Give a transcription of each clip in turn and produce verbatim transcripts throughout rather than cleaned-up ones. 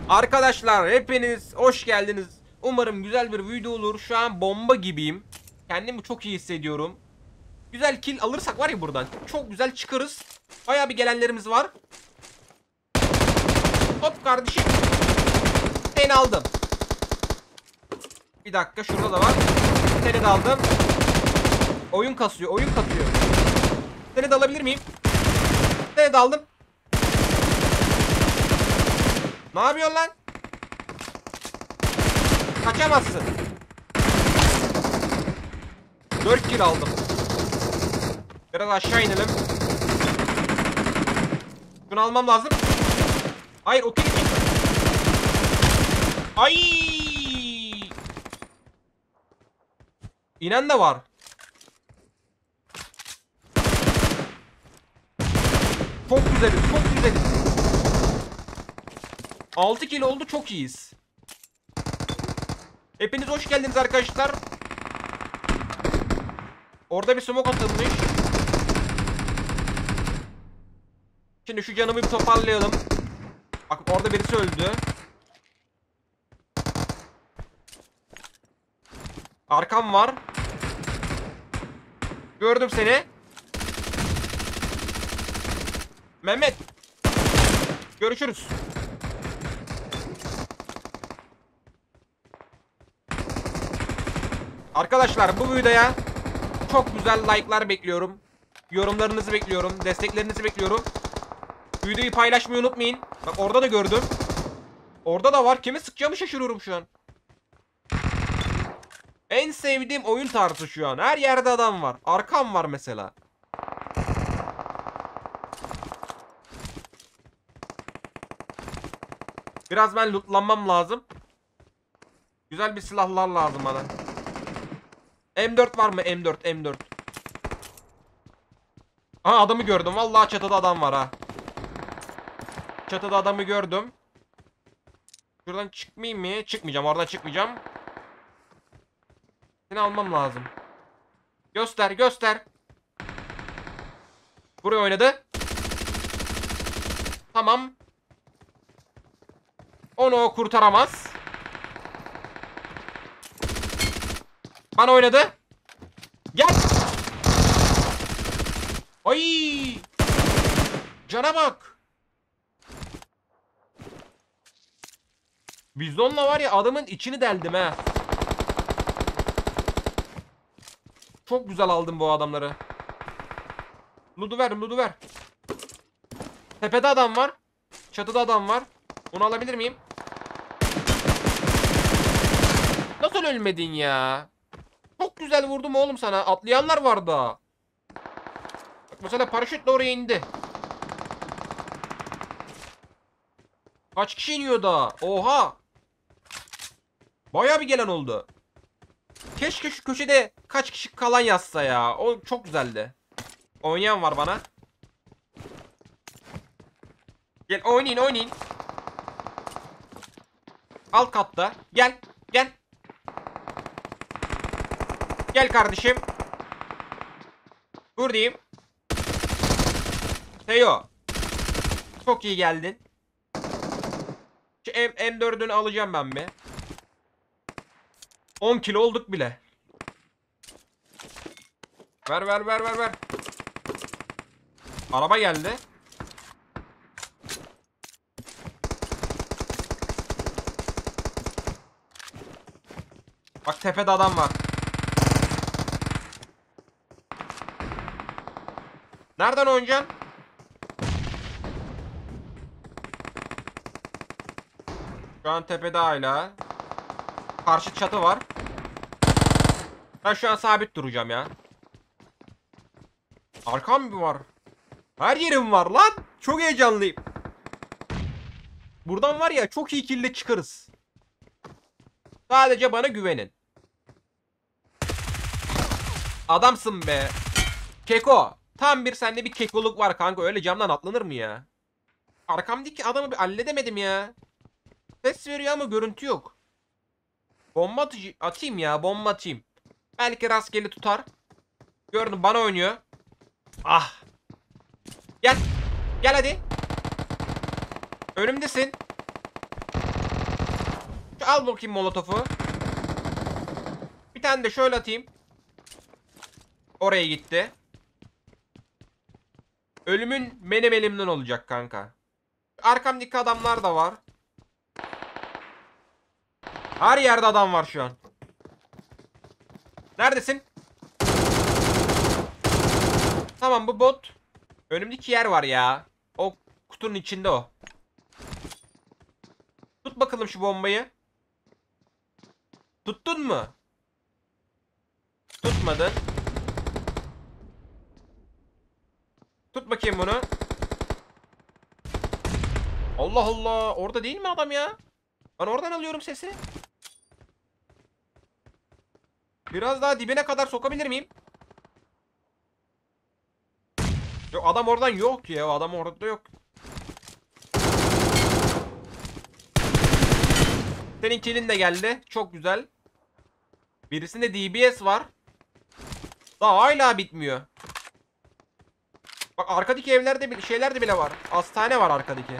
Arkadaşlar hepiniz hoş geldiniz. Umarım güzel bir video olur. Şu an bomba gibiyim. Kendimi çok iyi hissediyorum. Güzel kill alırsak var ya buradan, çok güzel çıkarız. Bayağı bir gelenlerimiz var. Hop kardeşim. Seni aldım. Bir dakika, şurada da var. Seni de aldım. Oyun kasıyor, oyun katıyor. Seni de alabilir miyim? Seni de aldım. Ne yapıyorsun lan? Kaçamazsın. dört kill aldım. Biraz aşağı inelim. Şunu almam lazım. Hayır, o kill için. Ay! İnen de var. Çok güzeliz, çok güzeliz. altı kill oldu, çok iyiyiz. Hepiniz hoş geldiniz arkadaşlar. Orada bir smoke atılmış. Şimdi şu canımı bir toparlayalım. Bak, orada birisi öldü. Arkam var. Gördüm seni. Mehmet. Görüşürüz. Arkadaşlar, bu videoya çok güzel like'lar bekliyorum. Yorumlarınızı bekliyorum. Desteklerinizi bekliyorum. Videoyu paylaşmayı unutmayın. Bak, orada da gördüm. Orada da var. Kimi sıkacağımı şaşırıyorum şu an. En sevdiğim oyun tarzı şu an. Her yerde adam var. Arkam var mesela. Biraz ben lootlanmam lazım. Güzel bir silahlar lazım bana. M dört var mı? M dört, M dört. Aha, adamı gördüm. Vallahi çatıda adam var ha. Çatıda adamı gördüm. Şuradan çıkmayayım mı? Çıkmayacağım. Oradan çıkmayacağım. Seni almam lazım. Göster, göster. Buraya oynadı. Tamam. Onu o kurtaramaz. Bana oynadı. Gel. Ay! Cana bak. Bizonla var ya, adamın içini deldim ha. Çok güzel aldım bu adamları. Loot'u ver, loot'u ver. Tepede adam var. Çatıda adam var. Onu alabilir miyim? Nasıl ölmedin ya? Çok güzel vurdum oğlum sana. Atlayanlar var da. Bak mesela, paraşütle oraya indi. Kaç kişi iniyor da? Oha. Bayağı bir gelen oldu. Keşke şu köşede kaç kişi kalan yazsa ya. O çok güzeldi. Oynayan var bana. Gel oynayın, oynayın. Alt katta. Gel. Gel. Gel kardeşim. Buradayım. Teo. Çok iyi geldin. Şu M dördünü alacağım ben bir. on kilo olduk bile. Ver ver ver ver ver. Araba geldi. Bak, tepede adam var. Nereden oynayacaksın? Şu an tepede hala. Karşı çatı var. Ben şu an sabit duracağım ya. Arkam mı var? Her yerim var lan. Çok heyecanlıyım. Buradan var ya, çok iyi kille çıkarız. Sadece bana güvenin. Adamsın be. Keko. Tam bir sende bir kekoluk var kanka. Öyle camdan atlanır mı ya? Arkamdaki adamı bir halledemedim ya. Ses veriyor ama görüntü yok. Bomba atıcı atayım ya. Bomba atayım. Belki rastgele tutar. Gördüm, bana oynuyor. Ah. Gel. Gel hadi. Önümdesin. Al bakayım molotofu. Bir tane de şöyle atayım. Oraya gitti. Ölümün benim elimden olacak kanka. Arkamdaki adamlar da var. Her yerde adam var şu an. Neredesin? Tamam, bu bot. Önümdeki yer var ya. O kutunun içinde o. Tut bakalım şu bombayı. Tuttun mu? Tutmadın. Tut bakayım bunu. Allah Allah. Orada değil mi adam ya? Ben oradan alıyorum sesi. Biraz daha dibine kadar sokabilir miyim? Yok, adam oradan yok ya. Adam orada yok. Senin killin de geldi. Çok güzel. Birisinde D B S var. Daha hala bitmiyor. Bak arkadaki evlerde bir şeyler de bile var. Hastane var arkadaki.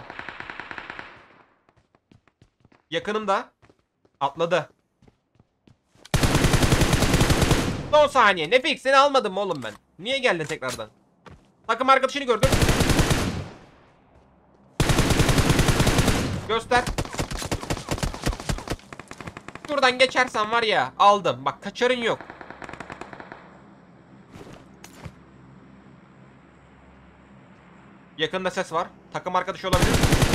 Yakınımda. Atladı. Son saniye. Nefik, seni almadım mı oğlum ben? Niye geldin tekrardan? Takım arkadaşını gördüm. Göster. Şuradan geçersen var ya, aldım. Bak kaçarın yok. Yakında ses var. Takım arkadaşı olabilir.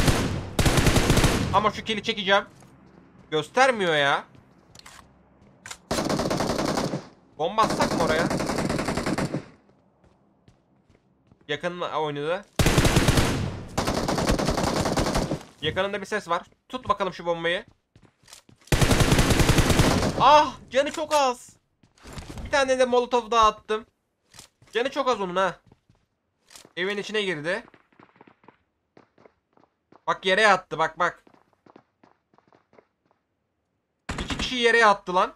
Ama şu kili çekeceğim. Göstermiyor ya. Bomba atsak mı oraya? Yakınla oynadı. Yakınında bir ses var. Tut bakalım şu bombayı. Ah, canı çok az. Bir tane de molotof daha attım. Canı çok az onun ha. Evin içine girdi. Bak yere yattı, bak bak. İki kişi yere yattı lan.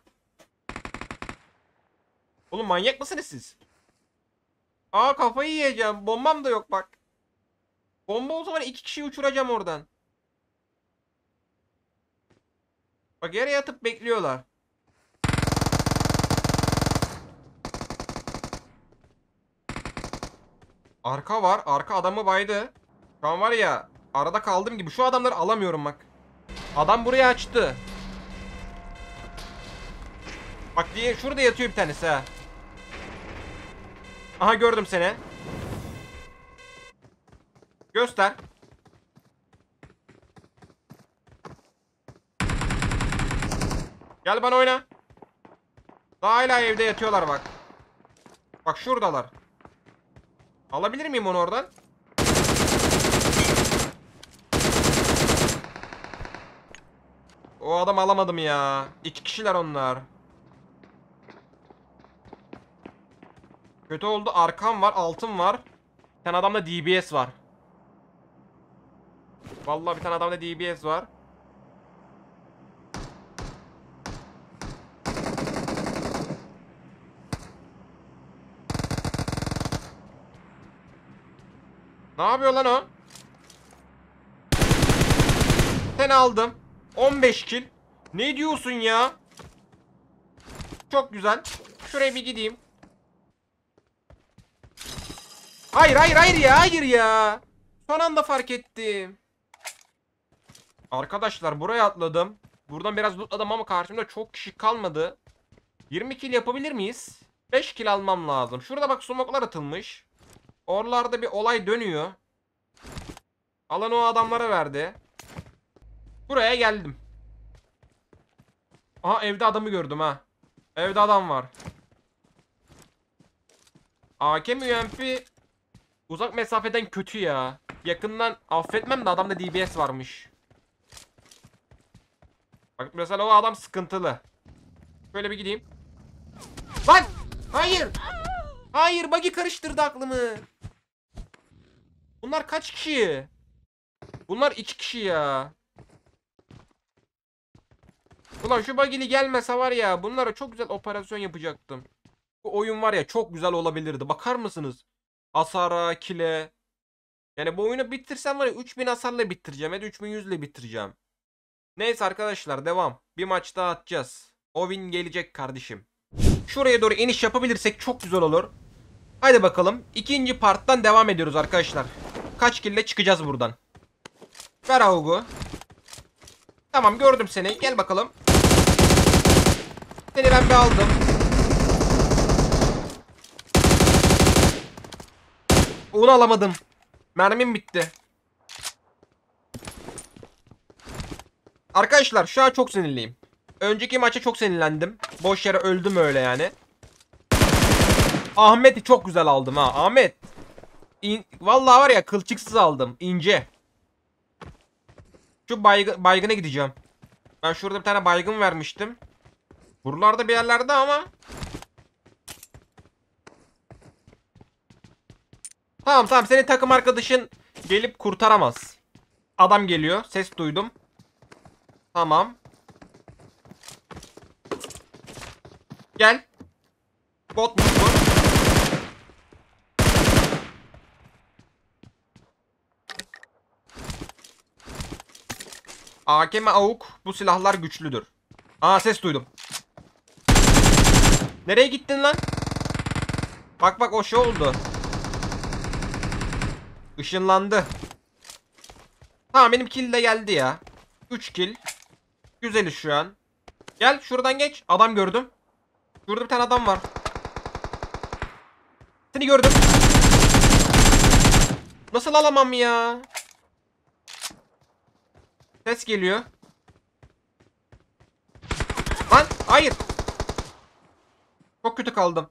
Oğlum manyak mısınız siz? Aa, kafayı yiyeceğim. Bombam da yok bak. Bomba olsa var, iki kişiyi uçuracağım oradan. Bak yere yatıp bekliyorlar. Arka var. Arka adamı baydı. Şu an var ya, arada kaldım gibi. Şu adamları alamıyorum bak. Adam buraya açtı. Bak diye şurada yatıyor bir tanesi ha. Aha, gördüm seni. Göster. Gel bana oyna. Daha hala evde yatıyorlar bak. Bak şuradalar. Alabilir miyim onu oradan? O adam alamadım ya. İki kişiler onlar. Kötü oldu. Arkam var, altın var. Bir tane adamda D B S var. Vallahi bir tane adamda D B S var. Ne yapıyor lan o? Seni aldım. on beş kill. Ne diyorsun ya? Çok güzel. Şuraya bir gideyim. Hayır hayır hayır ya, hayır ya. Son anda fark ettim. Arkadaşlar buraya atladım. Buradan biraz lootladım ama karşımda çok kişi kalmadı. yirmi kill yapabilir miyiz? beş kill almam lazım. Şurada bak smoklar atılmış. Oralarda bir olay dönüyor. Alanı o adamlara verdi. Buraya geldim. Aha, evde adamı gördüm ha. Evde adam var. A K mi U M P uzak mesafeden kötü ya. Yakından affetmem de adamda D B S varmış. Bak mesela o adam sıkıntılı. Şöyle bir gideyim. Lan! Hayır! Hayır, buggy karıştırdı aklımı. Bunlar kaç kişi? Bunlar iki kişi ya. Ulan şu buggy'li gelmese var ya, bunlara çok güzel operasyon yapacaktım. Bu oyun var ya, çok güzel olabilirdi. Bakar mısınız? Hasara, kile. Yani bu oyunu bitirsem var ya, üç bin hasarla bitireceğim ya da üç bin yüz ile bitireceğim. Neyse arkadaşlar, devam. Bir maç daha atacağız. O win gelecek kardeşim. Şuraya doğru iniş yapabilirsek çok güzel olur. Haydi bakalım. İkinci parttan devam ediyoruz arkadaşlar. Kaç kille çıkacağız buradan. Ver Augu. Tamam, gördüm seni. Gel bakalım. Seni ben bir aldım. Onu alamadım. Mermim bitti. Arkadaşlar şu an çok sinirliyim. Önceki maça çok sinirlendim. Boş yere öldüm öyle yani. Ahmet'i çok güzel aldım ha. Ahmet. İn... Vallahi var ya, kılçıksız aldım. İnce. Şu baygı... baygına gideceğim. Ben şurada bir tane baygın vermiştim. Buralarda bir yerlerde ama. Tamam tamam, senin takım arkadaşın gelip kurtaramaz. Adam geliyor. Ses duydum. Tamam. Gel. Botmuş bu. A K M AUK, bu silahlar güçlüdür. Aa, ses duydum. Nereye gittin lan? Bak bak, o şey oldu. Işınlandı. Tamam, benim kill de geldi ya. üç kill. Güzeliz şu an. Gel şuradan geç. Adam gördüm. Şurada bir tane adam var. Seni gördüm. Nasıl alamam ya? Ses geliyor. Lan hayır. Çok kötü kaldım.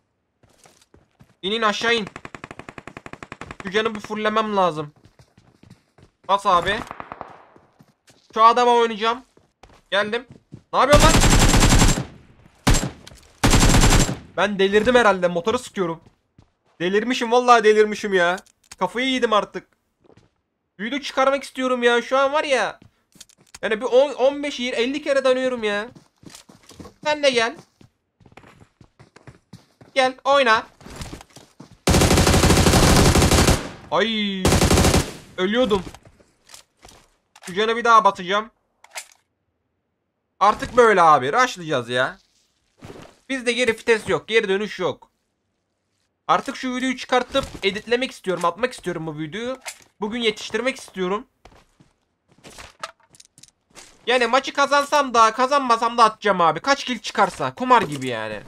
İnin aşağı in. Şu canı bir fullemem lazım. Bas abi. Şu adama oynayacağım. Geldim. Ne yapıyorsun lan? Ben delirdim herhalde. Motoru sıkıyorum. Delirmişim, vallahi delirmişim ya. Kafayı yedim artık. Video çıkarmak istiyorum ya. Şu an var ya. Yani bir on, on beş elli kere dönüyorum ya. Sen de gel. Gel oyna. Ay. Ölüyordum. Şu canı bir daha batacağım. Artık böyle abi. Rushlayacağız ya. Bizde geri vites yok. Geri dönüş yok. Artık şu videoyu çıkartıp editlemek istiyorum. Atmak istiyorum bu videoyu. Bugün yetiştirmek istiyorum. Yani maçı kazansam da kazanmasam da atacağım abi. Kaç kill çıkarsa. Kumar gibi yani.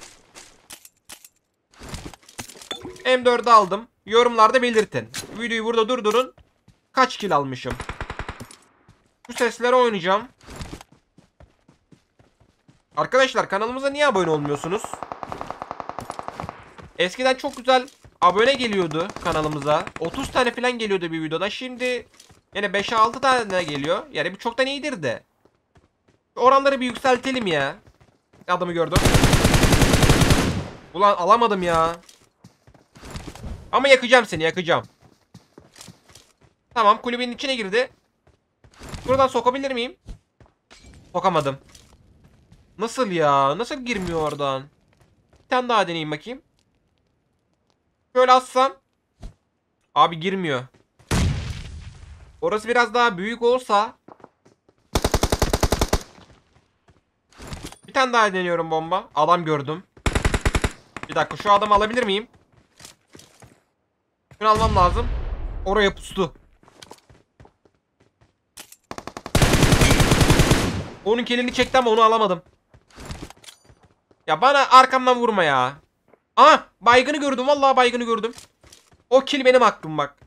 M dördü aldım. Yorumlarda belirtin. Videoyu burada durdurun. Kaç kill almışım. Bu seslere oynayacağım. Arkadaşlar, kanalımıza niye abone olmuyorsunuz? Eskiden çok güzel abone geliyordu kanalımıza. otuz tane falan geliyordu bir videoda. Şimdi yani beş altı tane geliyor. Yani bu çoktan iyidir de. Oranları bir yükseltelim ya. Adamı gördüm. Ulan alamadım ya. Ama yakacağım seni, yakacağım. Tamam, kulübenin içine girdi. Buradan sokabilir miyim? Sokamadım. Nasıl ya? Nasıl girmiyor oradan? Bir tane daha deneyeyim bakayım. Şöyle assam. Abi girmiyor. Orası biraz daha büyük olsa. Bir tane daha deniyorum bomba. Adam gördüm. Bir dakika, şu adamı alabilir miyim? Şunu almam lazım. Oraya pustu. Onun kelini çekti ama onu alamadım. Ya bana arkamdan vurma ya. Aha, baygını gördüm. Vallahi baygını gördüm. O kill benim hakkım bak.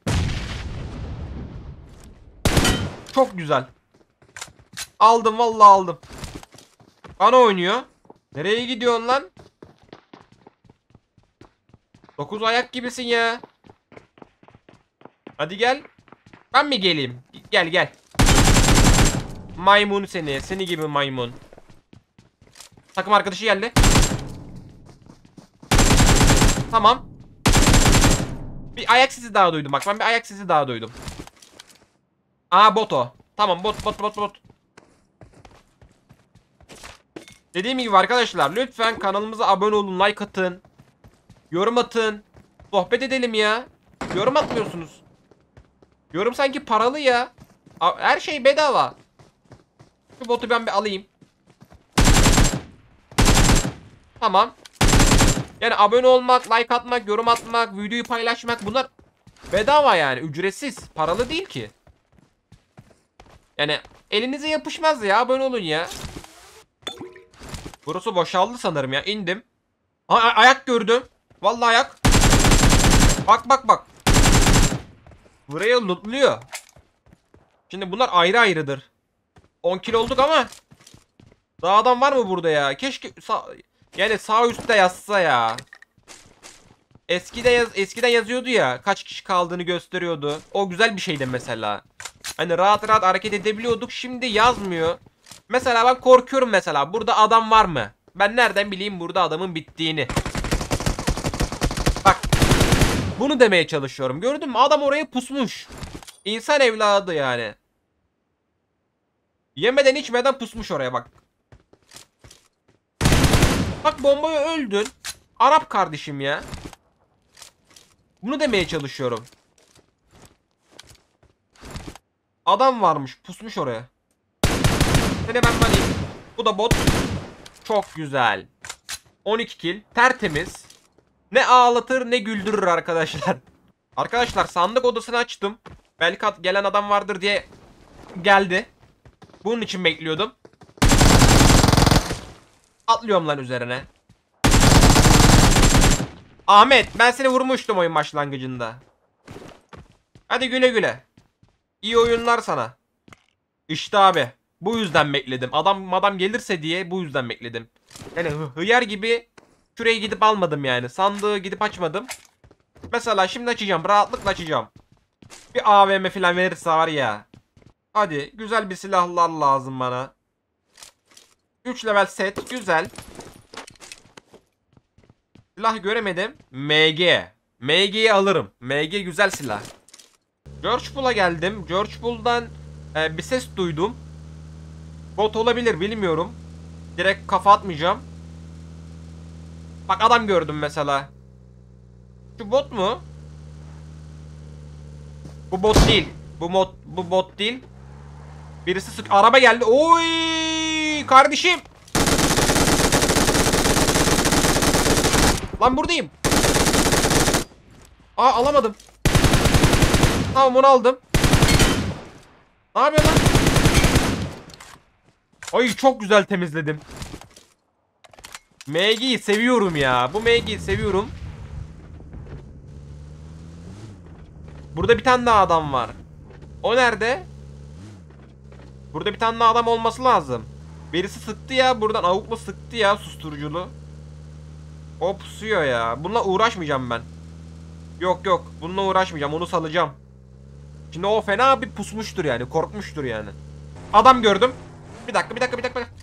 Çok güzel. Aldım, vallahi aldım. Bana oynuyor. Nereye gidiyorsun lan? Dokuz ayak gibisin ya. Hadi gel. Ben mi geleyim? Gel gel. Maymun seni. Seni gibi maymun. Takım arkadaşı geldi. Tamam. Bir ayak sesi daha duydum. Bak, ben bir ayak sesi daha duydum. Aa, bot o. Tamam, bot bot bot bot. Dediğim gibi arkadaşlar, lütfen kanalımıza abone olun, like atın. Yorum atın. Sohbet edelim ya. Yorum atmıyorsunuz. Yorum sanki paralı ya. Her şey bedava. Şu botu ben bir alayım. Tamam. Yani abone olmak, like atmak, yorum atmak, videoyu paylaşmak bunlar bedava yani. Ücretsiz. Paralı değil ki. Yani elinize yapışmaz ya. Abone olun ya. Burası boşaldı sanırım ya. İndim. A ayak gördüm. Vallahi ayak. Bak bak bak. Buraya lootluyor. Şimdi bunlar ayrı ayrıdır. on kilo olduk ama daha adam var mı burada ya? Keşke sağ, yani sağ üstte yazsa ya. Eskide yaz, eskiden yazıyordu ya. Kaç kişi kaldığını gösteriyordu. O güzel bir şeydi mesela. Hani rahat rahat hareket edebiliyorduk. Şimdi yazmıyor. Mesela ben korkuyorum mesela. Burada adam var mı? Ben nereden bileyim burada adamın bittiğini? Bak. Bunu demeye çalışıyorum. Gördün mü? Adam oraya pusmuş. İnsan evladı yani. Yemeden içmeden pusmuş oraya bak. Bak bombaya öldün. Arap kardeşim ya. Bunu demeye çalışıyorum. Adam varmış pusmuş oraya. Seni ben alayım. Bu da bot. Çok güzel. on iki kill. Tertemiz. Ne ağlatır ne güldürür arkadaşlar. Arkadaşlar sandık odasını açtım. Belki gelen adam vardır diye geldi. Bunun için bekliyordum. Atlıyorum lan üzerine. Ahmet ben seni vurmuştum oyun başlangıcında. Hadi güle güle. İyi oyunlar sana. İşte abi. Bu yüzden bekledim. Adam adam gelirse diye bu yüzden bekledim. Yani hıyar gibi şuraya gidip almadım yani. Sandığı gidip açmadım. Mesela şimdi açacağım. Rahatlıkla açacağım. Bir A V M falan verirse var ya. Hadi güzel bir silahlar lazım bana. üç level set. Güzel. Silah göremedim. M G. M G'yi alırım. M G güzel silah. George Bull'a geldim. George Bull'dan e, bir ses duydum. Bot olabilir bilmiyorum. Direkt kafa atmayacağım. Bak adam gördüm mesela. Şu bot mu? Bu bot değil. Bu mod bu bot değil. Birisi sık araba geldi. Oy kardeşim. Lan buradayım. Aa alamadım. Tamam onu aldım. Ne yapıyor lan? Ay çok güzel temizledim. M G'yi seviyorum ya. Bu M G'yi seviyorum. Burada bir tane daha adam var. O nerede? Burada bir tane daha adam olması lazım. Birisi sıktı ya. Buradan avukla sıktı ya susturuculu. O pusuyor ya. Bununla uğraşmayacağım ben. Yok yok. Bununla uğraşmayacağım. Onu salacağım. Şimdi o fena bir pusmuştur yani. Korkmuştur yani. Adam gördüm. Bir dakika bir dakika bir dakika.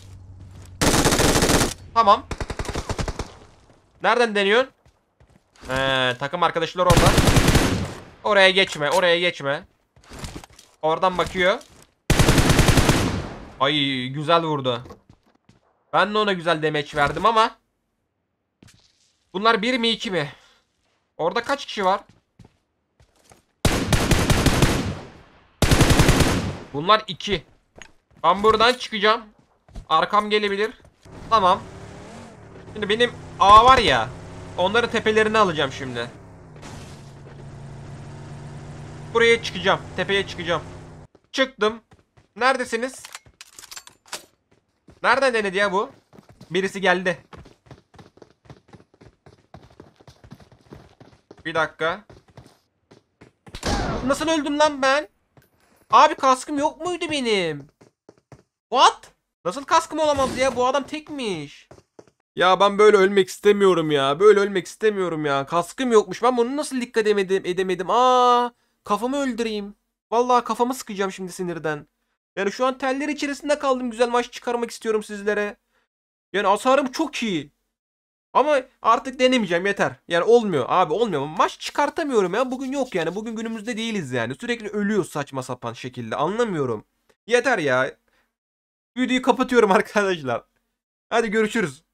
Tamam. Nereden deniyorsun? Ee, takım arkadaşlar orada. Oraya geçme. Oraya geçme. Oradan bakıyor. Ay güzel vurdu. Ben de ona güzel demeç verdim ama. Bunlar bir mi iki mi? Orada kaç kişi var? Bunlar iki. Ben buradan çıkacağım. Arkam gelebilir. Tamam. Şimdi benim A var ya. Onların tepelerini alacağım şimdi. Buraya çıkacağım. Tepeye çıkacağım. Çıktım. Neredesiniz? Nereden denedi ya bu? Birisi geldi. Bir dakika. Nasıl öldüm lan ben? Abi kaskım yok muydu benim? What? Nasıl kaskım olamaz ya? Bu adam tekmiş. Ya ben böyle ölmek istemiyorum ya. Böyle ölmek istemiyorum ya. Kaskım yokmuş. Ben bunu nasıl dikkat edemedim? edemedim. Aa, kafamı öldüreyim. Vallahi kafamı sıkacağım şimdi sinirden. Yani şu an teller içerisinde kaldım. Güzel maç çıkarmak istiyorum sizlere. Yani hasarım çok iyi. Ama artık denemeyeceğim yeter. Yani olmuyor abi olmuyor. Maç çıkartamıyorum ya. Bugün yok yani. Bugün günümüzde değiliz yani. Sürekli ölüyoruz saçma sapan şekilde. Anlamıyorum. Yeter ya. Videoyu kapatıyorum arkadaşlar. Hadi görüşürüz.